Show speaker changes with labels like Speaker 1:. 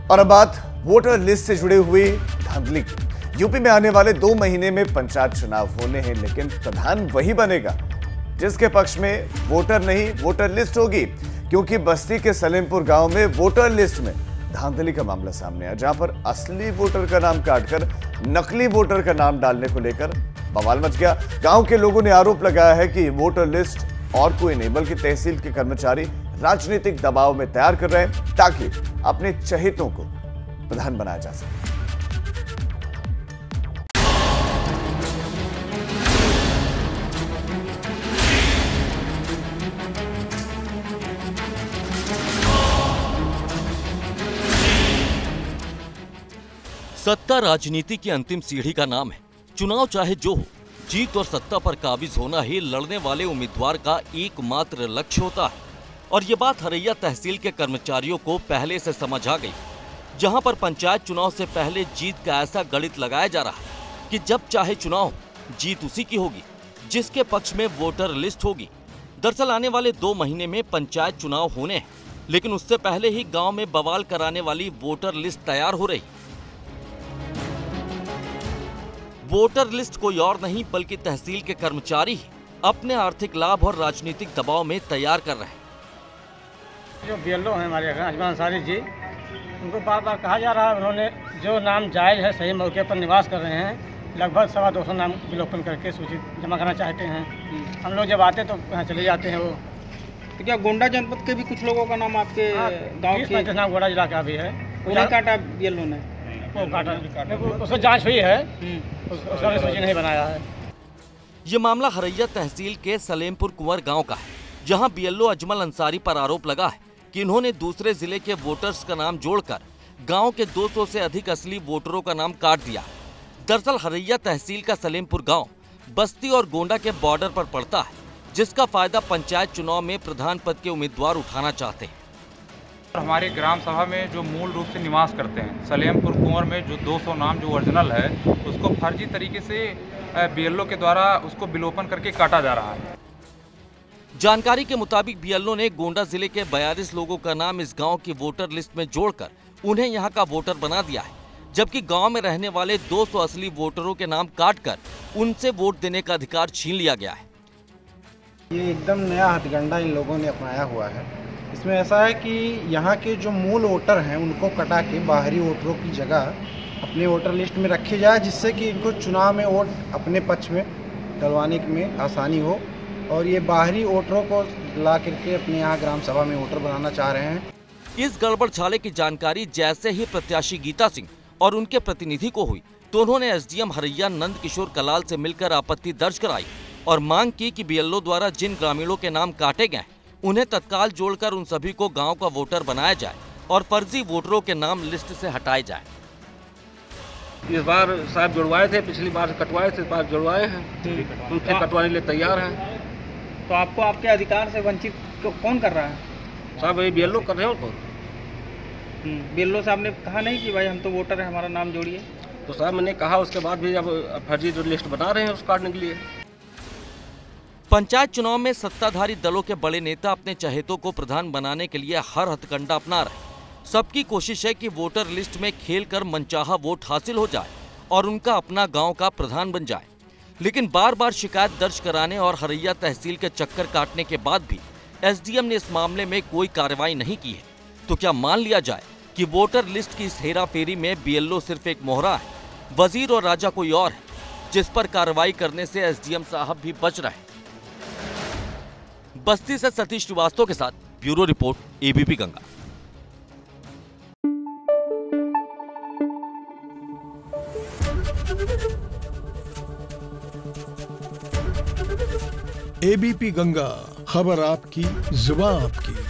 Speaker 1: और अब बात वोटर लिस्ट से जुड़ी हुई धांधली की। यूपी में आने वाले 2 महीने में पंचायत चुनाव होने हैं, लेकिन प्रधान वही बनेगा जिसके पक्ष में वोटर नहीं वोटर लिस्ट होगी, क्योंकि बस्ती के सलेमपुर गांव में वोटर लिस्ट में धांधली का मामला सामने आया, जहां पर असली वोटर का नाम काटकर नकली वोटर का नाम डालने को लेकर बवाल मच गया। गांव के लोगों ने आरोप लगाया है कि वोटर लिस्ट और कोई नहीं बल्कि तहसील के कर्मचारी राजनीतिक दबाव में तैयार कर रहे हैं ताकि अपने चहेतों को प्रधान बनाया जा सके।
Speaker 2: सत्ता राजनीति की अंतिम सीढ़ी का नाम है। चुनाव चाहे जो हो, जीत और सत्ता पर काबिज होना ही लड़ने वाले उम्मीदवार का एकमात्र लक्ष्य होता है। और ये बात हरैया तहसील के कर्मचारियों को पहले से समझ आ गई, जहां पर पंचायत चुनाव से पहले जीत का ऐसा गणित लगाया जा रहा है कि जब चाहे चुनाव जीत उसी की होगी जिसके पक्ष में वोटर लिस्ट होगी। दरअसल आने वाले 2 महीने में पंचायत चुनाव होने हैं, लेकिन उससे पहले ही गाँव में बवाल कराने वाली वोटर लिस्ट तैयार हो रही। वोटर लिस्ट कोई और नहीं बल्कि तहसील के कर्मचारी ही अपने आर्थिक लाभ और राजनीतिक दबाव में तैयार कर रहे हैं।
Speaker 3: जो बीएलओ हैं हमारे अजमान अंसारी जी, उनको बार बार कहा जा रहा है, उन्होंने जो नाम जायज़ है सही मौके पर निवास कर रहे हैं, लगभग 250 नाम विलोपन करके सूची जमा करना चाहते हैं। हम लोग जब आते तो यहाँ चले जाते हैं। वो
Speaker 4: तो क्या गोंडा जनपद के भी कुछ लोगों का नाम आपके गाँव के?
Speaker 3: नाम गोंडा जिला का भी है।
Speaker 4: उन्हें काटा बीएलओ ने,
Speaker 3: वो काटा, उसको जाँच हुई है, उसका सूची नहीं बनाया है।
Speaker 2: ये मामला हरैया तहसील के सलेमपुर कुंवर गांव का है, जहां बीएलओ अजमल अंसारी पर आरोप लगा है कि इन्होंने दूसरे जिले के वोटर्स का नाम जोड़कर गांव के 200 से अधिक असली वोटरों का नाम काट दिया। दरअसल हरैया तहसील का सलेमपुर गांव बस्ती और गोंडा के बॉर्डर पर पड़ता है, जिसका फायदा पंचायत चुनाव में प्रधान पद के उम्मीदवार उठाना चाहते हैं।
Speaker 5: हमारे ग्राम सभा में जो मूल रूप से निवास करते हैं सलेमपुर कुंवर में, जो 200 नाम जो ओरिजिनल है, उसको फर्जी तरीके से बीएलओ के द्वारा उसको विलोपन करके काटा जा रहा है।
Speaker 2: जानकारी के मुताबिक बीएलओ ने गोंडा जिले के 42 लोगों का नाम इस गांव की वोटर लिस्ट में जोड़कर उन्हें यहां का वोटर बना दिया है, जबकि गांव में रहने वाले 200 असली वोटरों के नाम काटकर उनसे वोट देने का अधिकार छीन लिया गया है।
Speaker 6: ये एकदम नया हथकंडा इन लोगों ने अपनाया हुआ है। इसमें ऐसा है कि यहाँ के जो मूल वोटर हैं उनको कटा के बाहरी वोटरों की जगह अपने वोटर लिस्ट में रखे जाए, जिससे कि इनको चुनाव में वोट अपने पक्ष में डलवाने में आसानी हो। और ये बाहरी वोटरों को ला करके अपने यहाँ ग्राम सभा में वोटर बनाना चाह रहे हैं।
Speaker 2: इस गड़बड़ छाले की जानकारी जैसे ही प्रत्याशी गीता सिंह और उनके प्रतिनिधि को हुई, तो उन्होंने एसडीएम हरैया नंद किशोर कलाल से मिलकर आपत्ति दर्ज कराई और मांग की कि बीएलओ द्वारा जिन ग्रामीणों के नाम काटे गए उन्हें तत्काल जोड़कर उन सभी को गांव का वोटर बनाया जाए और फर्जी वोटरों के नाम लिस्ट से हटाए जाए।
Speaker 7: इस बार साहब जुड़वाए थे, पिछली बार कटवाए थे, इस बार जुड़वाए हैं, उनसे कटवाने के लिए तैयार हैं।
Speaker 4: तो आपको आपके अधिकार से वंचित कौन कर रहा है?
Speaker 7: साहब ये बीएलओ कर रहे हैं उनको।
Speaker 4: बीएलओ साहब ने कहा नहीं कि भाई हम तो वोटर हैं, हमारा नाम जोड़िए?
Speaker 7: तो साहब मैंने कहा, उसके बाद भी अब फर्जी जो लिस्ट बना रहे हैं उस काटने के लिए।
Speaker 2: पंचायत चुनाव में सत्ताधारी दलों के बड़े नेता अपने चहेतों को प्रधान बनाने के लिए हर हथकंडा अपना रहे हैं। सबकी कोशिश है कि वोटर लिस्ट में खेलकर मनचाहा वोट हासिल हो जाए और उनका अपना गांव का प्रधान बन जाए। लेकिन बार बार शिकायत दर्ज कराने और हरैया तहसील के चक्कर काटने के बाद भी एसडीएम ने इस मामले में कोई कार्रवाई नहीं की है। तो क्या मान लिया जाए कि वोटर लिस्ट की इस हेराफेरी में बीएलओ सिर्फ एक मोहरा है, वजीर और राजा कोई और है, जिस पर कार्रवाई करने से एसडीएम साहब भी बच रहे हैं? बस्ती से सतीश श्रीवास्तव के साथ bureau report, ABP Ganga.
Speaker 8: ABP Ganga, खबर आपकी, जुबान आपकी।